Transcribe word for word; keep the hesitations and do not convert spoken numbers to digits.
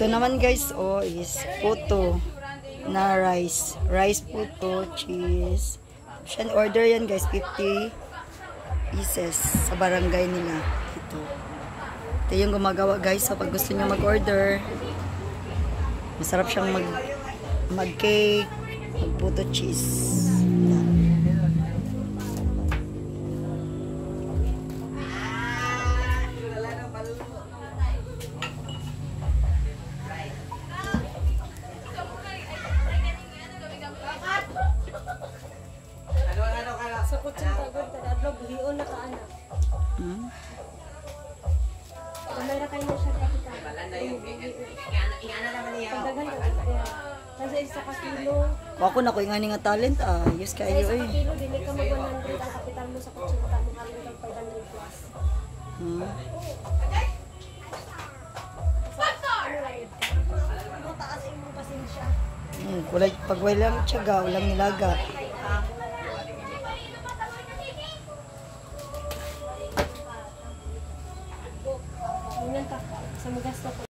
Ito naman guys, oh, is puto na rice. Rice puto, cheese. Siya order yan guys, fifty pieces sa barangay nila. Ito. Ito yung gumagawa guys. So pag gusto nyo mag-order, masarap siyang mag mag-cake, mag-puto cheese. Sa kutsints agad, tadadlo, buhion na ka anak. Hmm? Kamera kayo na siya kapitan. Pagdagan ka kaya. Kasi isa ka kilo. Ako na ko yung nga talent ah. Yes Sa kayo isa ka eh. kilo, dili ka mag one hundred ang kapital mo sa kutsinta mo kami ng five hundred plus. Hmm. Ano taas yung pasensya? Hmm, kulay pag walang tiyaga, walang nilaga. Ganyan ka, sa magasta ko.